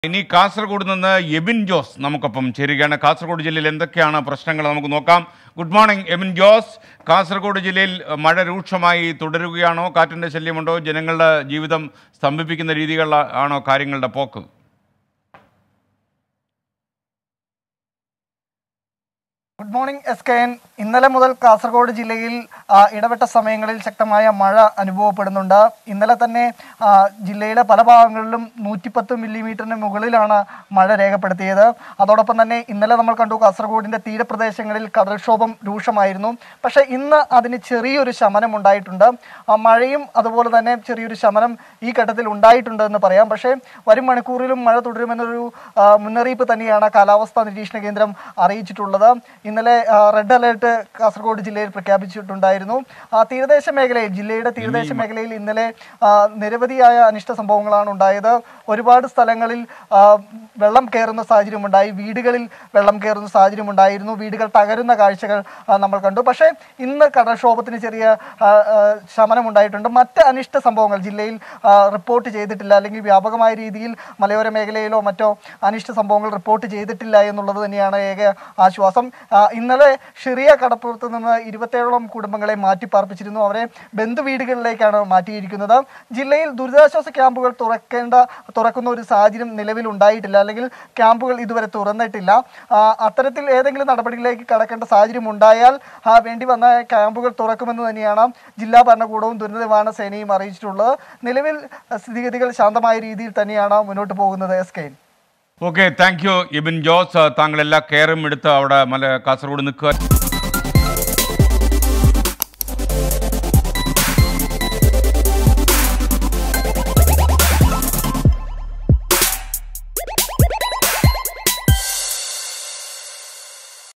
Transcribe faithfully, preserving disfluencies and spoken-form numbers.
ഇനി കാസർഗോഡ് നിന്ന് എബിൻ ജോസ് നമുക്കൊപ്പം ചേരുകയാണ്. കാസർഗോഡ് ജില്ലയിൽ എന്തൊക്കെയാണ് പ്രശ്നങ്ങൾ നമുക്ക് നോക്കാം. Good morning Ebin Jose. കാസർഗോഡ് ജില്ലയിൽ മഴ രൂക്ഷമായി തുടരുകയാണോ? കാറ്റിൻ്റെ ശല്യമുണ്ടോ? ജനങ്ങളുടെ ജീവിതം സ്തംഭിപ്പിക്കുന്ന രീതികളിലാണോ കാര്യങ്ങളുടെ പോക്ക്? Good morning S K N. ഇന്നലെ മുതൽ കാസർഗോഡ് ജില്ലയിൽ ഇടപെട്ട സമയങ്ങളിൽ ശക്തമായ മഴ അനുഭവപ്പെടുന്നുണ്ട്. ഇന്നലെ തന്നെ ജില്ലയിലെ പല ഭാഗങ്ങളിലും നൂറ്റിപ്പത്ത് മില്ലിമീറ്ററിന് മുകളിലാണ് മഴ രേഖപ്പെടുത്തിയത്. അതോടൊപ്പം തന്നെ ഇന്നലെ നമ്മൾ കണ്ടു കാസർഗോഡിൻ്റെ തീരപ്രദേശങ്ങളിൽ കടൽക്ഷോഭം രൂക്ഷമായിരുന്നു. പക്ഷേ ഇന്ന് അതിന് ചെറിയൊരു ശമനം ഉണ്ടായിട്ടുണ്ട്. മഴയും അതുപോലെ തന്നെ ചെറിയൊരു ശമനം ഈ ഘട്ടത്തിൽ ഉണ്ടായിട്ടുണ്ട് എന്ന് പറയാം. പക്ഷേ വരും മണിക്കൂറിലും മഴ തുടരുമെന്നൊരു മുന്നറിയിപ്പ് തന്നെയാണ് കാലാവസ്ഥാ നിരീക്ഷണ കേന്ദ്രം അറിയിച്ചിട്ടുള്ളത്. ഇന്നലെ റെഡ് അലേർട്ട് കാസർഗോഡ് ജില്ലയിൽ പ്രഖ്യാപിച്ചിട്ടുണ്ടായിരുന്നു. തീരദേശ മേഖലയിൽ ജില്ലയുടെ തീരദേശ മേഖലയിൽ ഇന്നലെ നിരവധിയായ അനിഷ്ട സംഭവങ്ങളാണ് ഉണ്ടായത്. ഒരുപാട് സ്ഥലങ്ങളിൽ വെള്ളം കയറുന്ന സാഹചര്യമുണ്ടായി. വീടുകളിൽ വെള്ളം കയറുന്ന സാഹചര്യമുണ്ടായിരുന്നു. വീടുകൾ തകരുന്ന കാഴ്ചകൾ നമ്മൾ കണ്ടു. പക്ഷേ ഇന്ന് കടൽക്ഷോഭത്തിന് ചെറിയ ശമനം ഉണ്ടായിട്ടുണ്ട്. മറ്റ് അനിഷ്ട സംഭവങ്ങൾ ജില്ലയിൽ റിപ്പോർട്ട് ചെയ്തിട്ടില്ല, അല്ലെങ്കിൽ വ്യാപകമായ രീതിയിൽ മലയോര മേഖലയിലോ മറ്റോ അനിഷ്ട സംഭവങ്ങൾ റിപ്പോർട്ട് ചെയ്തിട്ടില്ല എന്നുള്ളത് തന്നെയാണ് ഏക ആശ്വാസം. ഇന്നലെ ഷിറിയ കടപ്പുറത്ത് നിന്ന് ഇരുപത്തേഴോളം കുടുംബങ്ങളെ മാറ്റിപ്പാർപ്പിച്ചിരുന്നു. അവരെ ബന്ധുവീടുകളിലേക്കാണ് മാറ്റിയിരിക്കുന്നത്. ജില്ലയിൽ ദുരിതാശ്വാസ ക്യാമ്പുകൾ തുറക്കേണ്ട തുറക്കുന്ന ഒരു സാഹചര്യം നിലവിൽ ഉണ്ടായിട്ടില്ല, അല്ലെങ്കിൽ ക്യാമ്പുകൾ ഇതുവരെ തുറന്നിട്ടില്ല. അത്തരത്തിൽ ഏതെങ്കിലും നടപടികളിലേക്ക് കടക്കേണ്ട സാഹചര്യം ഉണ്ടായാൽ വേണ്ടി വന്ന ക്യാമ്പുകൾ തുറക്കുമെന്ന് തന്നെയാണ് ജില്ലാ ഭരണകൂടവും ദുരന്ത നിവാരണ സേനയും അറിയിച്ചിട്ടുള്ളത്. നിലവിൽ സ്ഥിതിഗതികൾ ശാന്തമായ രീതിയിൽ തന്നെയാണ് മുന്നോട്ട് പോകുന്നത്. S K. Okay, thank you Ebin Jose. താങ്കൾ എല്ലാ കെയറും എടുത്ത് അവിടെ മല കാസർഗോഡ് നിൽക്കുക.